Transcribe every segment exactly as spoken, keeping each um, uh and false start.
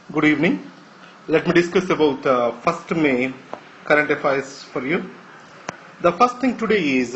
Good evening. Let me discuss about uh, first May current affairs for you. The first thing today is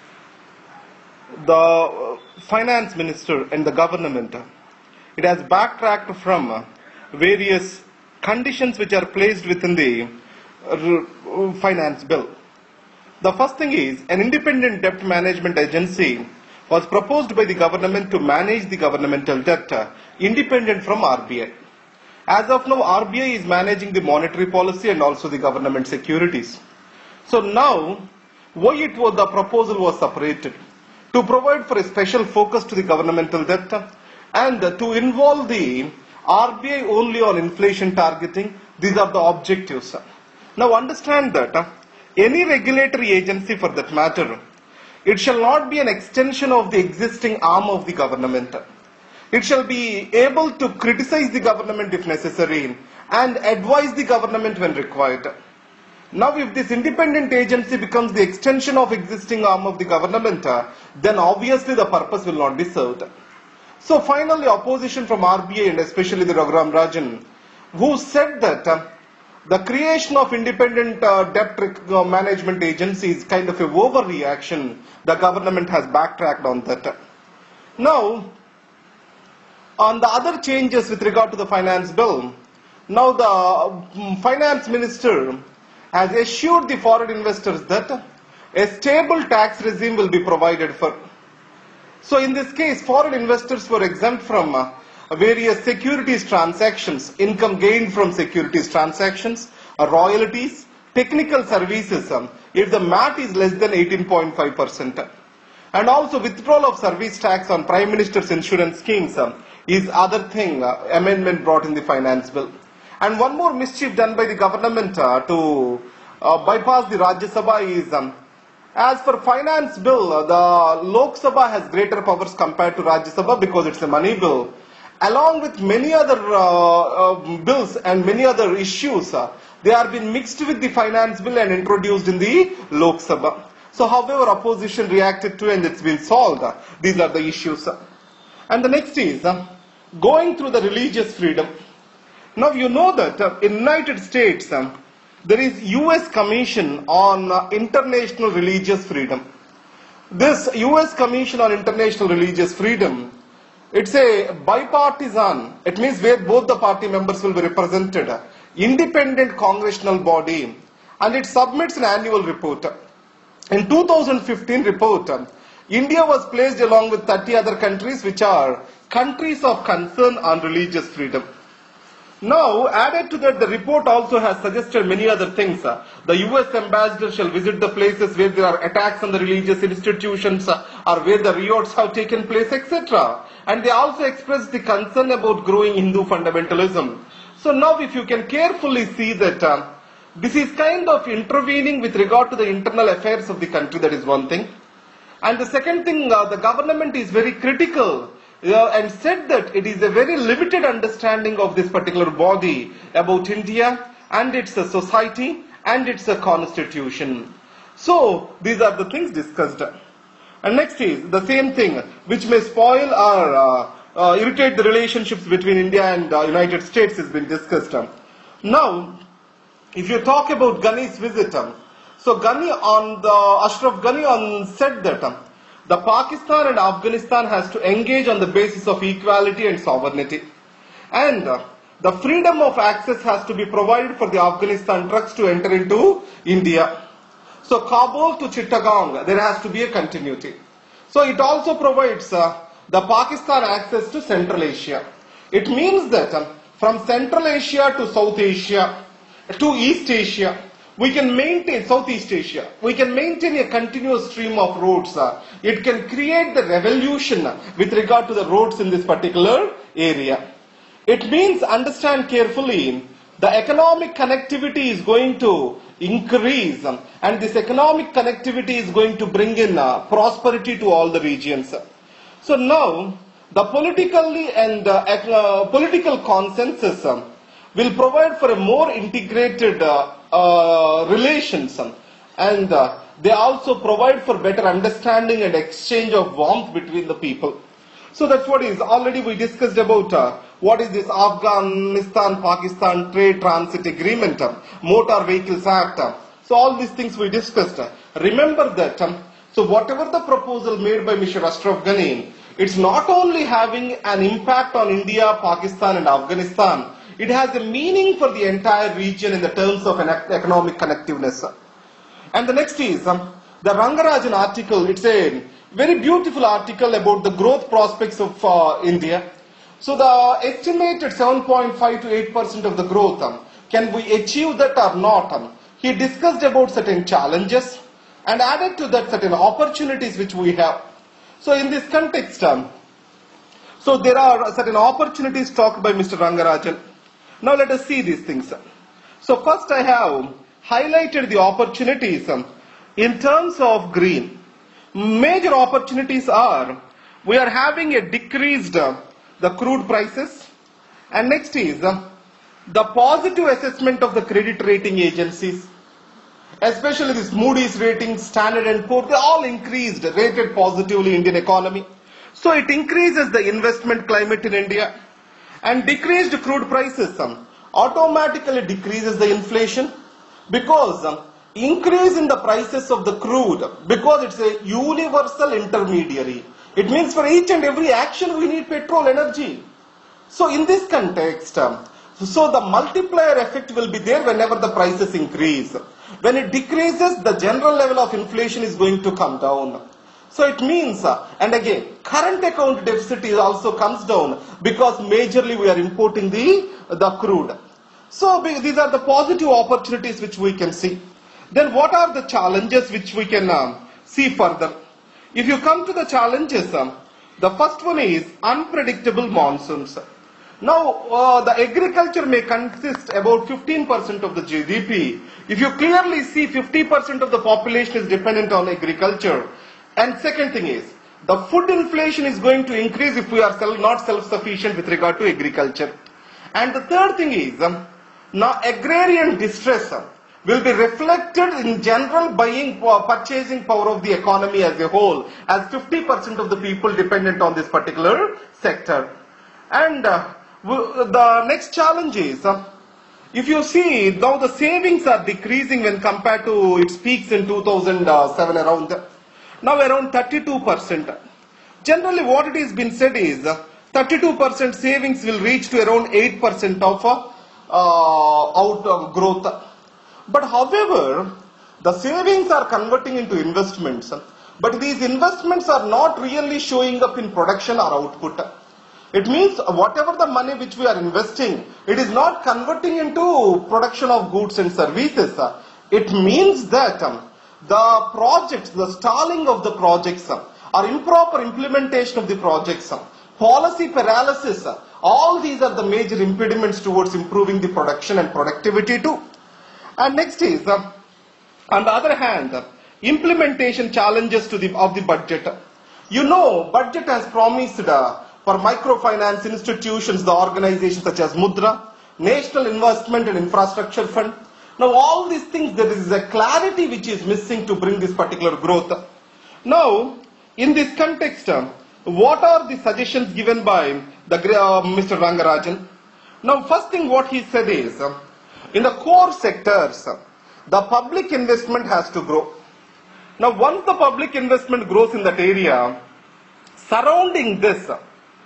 the uh, finance minister and the government. It has backtracked from uh, various conditions which are placed within the uh, finance bill. The first thing is an independent debt management agency was proposed by the government to manage the governmental debt uh, independent from R B I. As of now, R B I is managing the monetary policy and also the government securities. So now, why it was the proposal was separated? To provide for a special focus to the governmental debt and to involve the R B I only on inflation targeting. These are the objectives. Now understand that any regulatory agency for that matter, it shall not be an extension of the existing arm of the government. It shall be able to criticize the government if necessary and advise the government when required. Now if this independent agency becomes the extension of existing arm of the government, then obviously the purpose will not be served. So finally opposition from R B I and especially the Raghuram Rajan, who said that uh, the creation of independent uh, debt uh, management agency is kind of a overreaction. The government has backtracked on that. Now, on the other changes with regard to the finance bill, now the um, finance minister has assured the foreign investors that a stable tax regime will be provided for. So in this case, foreign investors were exempt from uh, various securities transactions, income gained from securities transactions, uh, royalties, technical services, um, if the M A T is less than eighteen point five percent. And also withdrawal of service tax on Prime Minister's insurance schemes um, is other thing, uh, amendment brought in the finance bill. And one more mischief done by the government uh, to uh, bypass the Rajya Sabha is, um, as for finance bill, uh, the Lok Sabha has greater powers compared to Rajya Sabha because it's a money bill. Along with many other uh, uh, bills and many other issues, uh, they are being mixed with the finance bill and introduced in the Lok Sabha. So however opposition reacted to and it's been solved. Uh, these are the issues. Uh. And the next is uh, going through the religious freedom. Now you know that uh, in United States uh, there is U S Commission on uh, International Religious Freedom. This U S Commission on International Religious Freedom, it's a bipartisan, it means where both the party members will be represented, uh, independent congressional body, and it submits an annual report. In two thousand fifteen report, uh, India was placed along with thirty other countries which are countries of concern on religious freedom. Now, added to that, the report also has suggested many other things. Uh, the U S ambassador shall visit the places where there are attacks on the religious institutions uh, or where the riots have taken place, et cetera. And they also expressed the concern about growing Hindu fundamentalism. So now if you can carefully see that uh, this is kind of intervening with regard to the internal affairs of the country, that is one thing. And the second thing, uh, the government is very critical uh, and said that it is a very limited understanding of this particular body about India and its uh, society and its uh, constitution. So these are the things discussed. And next is the same thing which may spoil or uh, uh, irritate the relationships between India and uh, United States has been discussed. Now, if you talk about Ghani's visit, so Ghani on the Ashraf Ghani on said that um, the Pakistan and Afghanistan has to engage on the basis of equality and sovereignty, and uh, the freedom of access has to be provided for the Afghanistan trucks to enter into India. So Kabul to Chittagong, there has to be a continuity. So it also provides uh, the Pakistan access to Central Asia. It means that um, from Central Asia to South Asia to East Asia, we can maintain, Southeast Asia, we can maintain a continuous stream of roads. Uh, it can create the revolution with regard to the roads in this particular area. It means, understand carefully, the economic connectivity is going to increase um, and this economic connectivity is going to bring in uh, prosperity to all the regions. So now, the politically and uh, uh, political consensus um, will provide for a more integrated uh, uh, relations um, and uh, they also provide for better understanding and exchange of warmth between the people. So that's what is already we discussed about uh, What is this Afghanistan-Pakistan Trade Transit Agreement, um, Motor Vehicles Act. Um, so all these things we discussed. Remember that. Um, so whatever the proposal made by Mister Ashraf Ghani, it's not only having an impact on India, Pakistan and Afghanistan, it has a meaning for the entire region in the terms of an economic connectiveness. And the next is um, the Rangarajan article. It's a very beautiful article about the growth prospects of uh, India. So the estimated seven point five to eight percent of the growth, um, can we achieve that or not? Um, he discussed about certain challenges and added to that certain opportunities which we have. So in this context, um, so there are certain opportunities talked by Mister Rangarajan. Now let us see these things. So first I have highlighted the opportunities um, in terms of green. Major opportunities are, we are having a decreased uh, the crude prices, and next is uh, the positive assessment of the credit rating agencies, especially this Moody's rating, Standard and Poor, they all increased, rated positively Indian economy. So it increases the investment climate in India, and decreased crude prices um, automatically decreases the inflation, because um, increase in the prices of the crude, because it's a universal intermediary. It means for each and every action we need petrol energy. So in this context, um, so the multiplier effect will be there whenever the prices increase. When it decreases, the general level of inflation is going to come down. So it means, uh, and again, current account deficit is also comes down because majorly we are importing the, the crude. So these are the positive opportunities which we can see. Then what are the challenges which we can um, see further? If you come to the challenges, um, the first one is unpredictable monsoons. Now, uh, the agriculture may consist about fifteen percent of the G D P. If you clearly see fifty percent of the population is dependent on agriculture. And second thing is, the food inflation is going to increase if we are self, not self-sufficient with regard to agriculture. And the third thing is, um, now agrarian distress um, will be reflected in general buying, uh, purchasing power of the economy as a whole, as fifty percent of the people dependent on this particular sector. And uh, the next challenge is, uh, if you see, now the savings are decreasing when compared to its peaks in two thousand seven around, now around thirty-two percent. Generally what it has been said is, uh, thirty-two percent savings will reach to around eight percent of uh, uh, out of growth. But however, the savings are converting into investments, but these investments are not really showing up in production or output. It means whatever the money which we are investing, it is not converting into production of goods and services. It means that um, the projects, the stalling of the projects, um, or improper implementation of the projects, um, policy paralysis, uh, all these are the major impediments towards improving the production and productivity too. And next is, uh, on the other hand, uh, implementation challenges to the of the budget. You know, budget has promised uh, for microfinance institutions, the organizations such as Mudra, National Investment and Infrastructure Fund. Now all these things, there is a clarity which is missing to bring this particular growth. Now, in this context, uh, what are the suggestions given by the uh, Mister Rangarajan? Now first thing what he said is, uh, in the core sectors, uh, the public investment has to grow. Now once the public investment grows in that area, surrounding this, uh,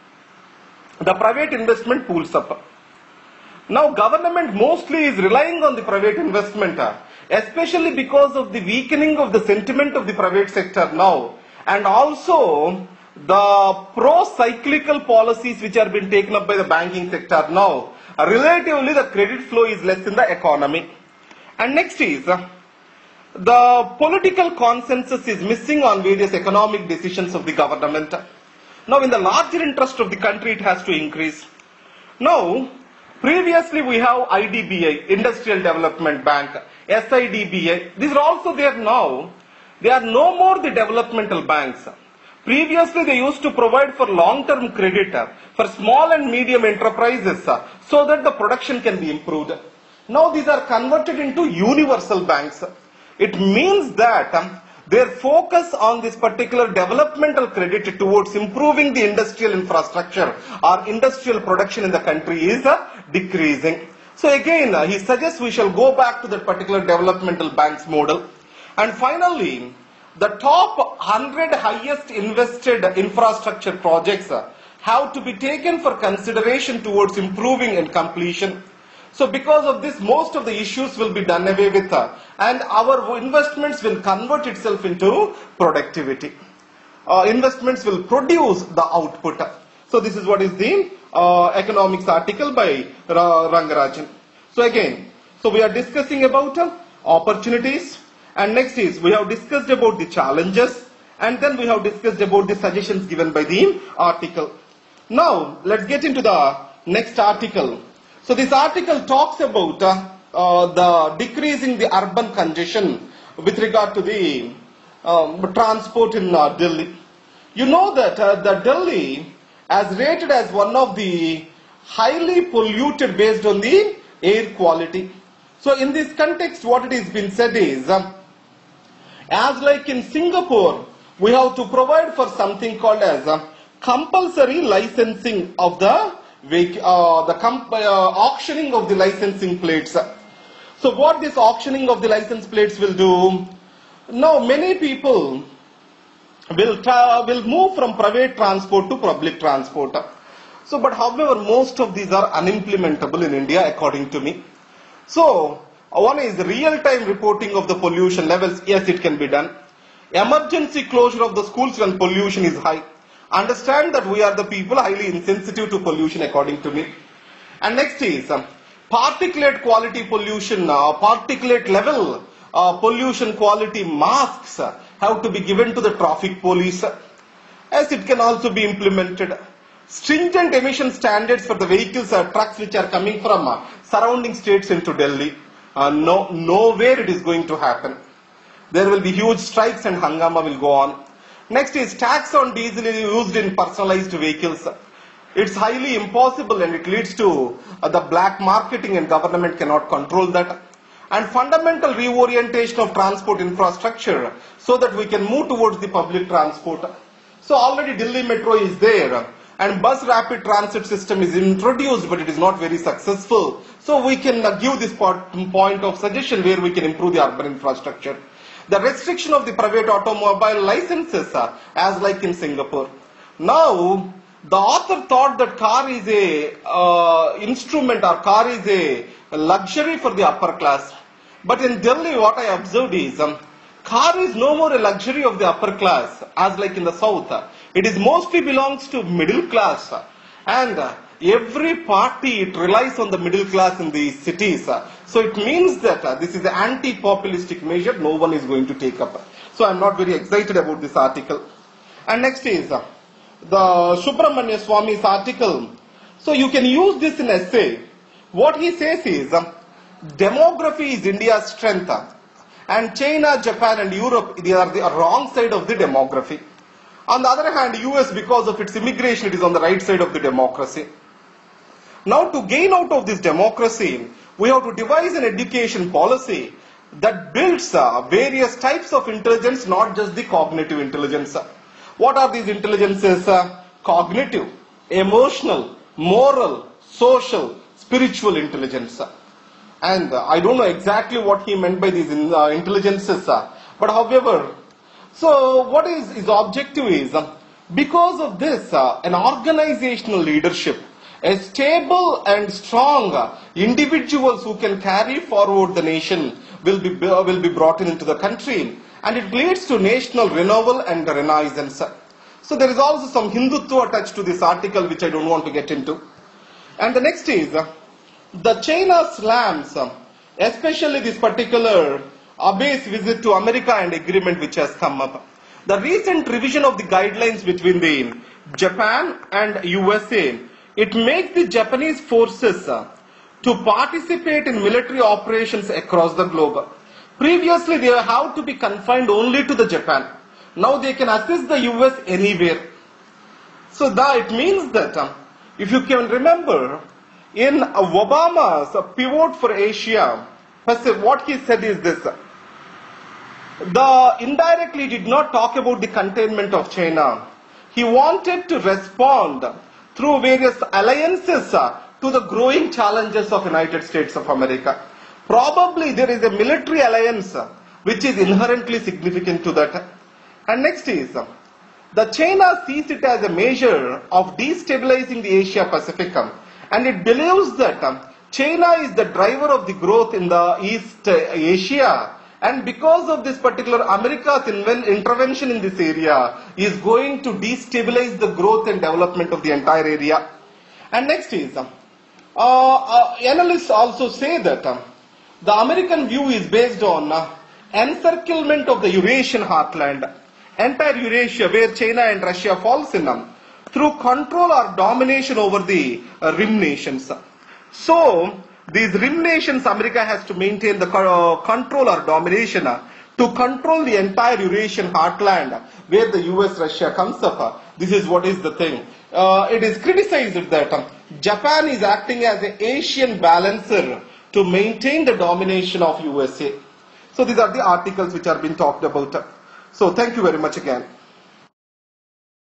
the private investment pools up. Now government mostly is relying on the private investment, uh, especially because of the weakening of the sentiment of the private sector now, and also the pro-cyclical policies which are being taken up by the banking sector now. Uh, relatively the credit flow is less in the economy. And next is, uh, the political consensus is missing on various economic decisions of the government. Now in the larger interest of the country it has to increase. Now previously we have I D B I, Industrial Development Bank, S I D B I, these are also there now. They are no more the developmental banks. Previously they used to provide for long-term credit for small and medium enterprises so that the production can be improved. Now these are converted into universal banks. It means that their focus on this particular developmental credit towards improving the industrial infrastructure or industrial production in the country is uh, decreasing. So again, uh, he suggests we shall go back to that particular developmental banks model. And finally, the top one hundred highest invested infrastructure projects uh, have to be taken for consideration towards improving and completion. So because of this, most of the issues will be done away with uh, and our investments will convert itself into productivity. Uh, investments will produce the output. So this is what is the uh, economics article by Ra Rangarajan. So again, so we are discussing about uh, opportunities, and next is we have discussed about the challenges, and then we have discussed about the suggestions given by the article. Now let's get into the next article. So this article talks about uh, uh, the decreasing the urban congestion with regard to the um, transport in uh, Delhi. You know that uh, the Delhi as rated as one of the highly polluted based on the air quality. So in this context, what it has been said is, uh, as like in Singapore, we have to provide for something called as uh, compulsory licensing of the Uh, the uh, auctioning of the licensing plates. So what this auctioning of the license plates will do? Now many people will will move from private transport to public transport. So but however most of these are unimplementable in India according to me. So one is real-time reporting of the pollution levels. Yes, it can be done. Emergency closure of the schools when pollution is high. Understand that we are the people highly insensitive to pollution according to me. And next is uh, particulate quality pollution, uh, particulate level uh, pollution quality masks uh, have to be given to the traffic police, uh, as it can also be implemented. Stringent emission standards for the vehicles or trucks which are coming from uh, surrounding states into Delhi. Uh, no, nowhere it is going to happen. There will be huge strikes and hangama will go on. Next is tax on diesel used in personalized vehicles. It's highly impossible and it leads to uh, the black marketing, and government cannot control that. And fundamental reorientation of transport infrastructure so that we can move towards the public transport. So already Delhi Metro is there and bus rapid transit system is introduced, but it is not very successful. So we can uh, give this part, point of suggestion where we can improve the urban infrastructure. The restriction of the private automobile licenses uh, as like in Singapore. Now, the author thought that car is a uh, instrument or car is a luxury for the upper class. But in Delhi, what I observed is, um, car is no more a luxury of the upper class as like in the south. It is mostly belongs to middle class. And uh, every party, it relies on the middle class in these cities. So it means that uh, this is an anti-populistic measure no one is going to take up. So I am not very excited about this article. And next is uh, the Subramanya Swami's article. So you can use this in essay. What he says is, uh, demography is India's strength. Uh, and China, Japan and Europe, they are the wrong side of the demography. On the other hand, U S, because of its immigration, it is on the right side of the democracy. Now to gain out of this democracy, we have to devise an education policy that builds uh, various types of intelligence, not just the cognitive intelligence. What are these intelligences? Uh, cognitive, emotional, moral, social, spiritual intelligence. And uh, I don't know exactly what he meant by these in, uh, intelligences. Uh, but however, so what is his objective is, uh, because of this, uh, an organizational leadership, a stable and strong individuals who can carry forward the nation will be, will be brought in into the country, and it leads to national renewal and renaissance. So there is also some Hindutva touch to this article which I don't want to get into. And the next is the China slams, especially this particular Abe's visit to America and agreement which has come up. The recent revision of the guidelines between the Japan and U S A, it makes the Japanese forces uh, to participate in military operations across the globe. Previously, they have to be confined only to the Japan. Now they can assist the U S anywhere. So that it means that, uh, if you can remember, in uh, Obama's uh, pivot for Asia, what he said is this. the indirectly did not talk about the containment of China. He wanted to respond through various alliances uh, to the growing challenges of United States of America. Probably there is a military alliance uh, which is inherently significant to that. And next is, uh, the China sees it as a measure of destabilizing the Asia Pacific, um, and it believes that um, China is the driver of the growth in the East Asia, and because of this particular America's intervention in this area is going to destabilize the growth and development of the entire area. And next is, uh, uh, analysts also say that uh, the American view is based on uh, encirclement of the Eurasian heartland, entire Eurasia where China and Russia falls in, um, through control or domination over the uh, rim nations. So, these rim nations, America has to maintain the uh, control or domination uh, to control the entire Eurasian heartland where the U S Russia comes up. Uh, this is what is the thing. Uh, it is criticized that uh, Japan is acting as an Asian balancer to maintain the domination of U S A. So these are the articles which are being talked about. So thank you very much again.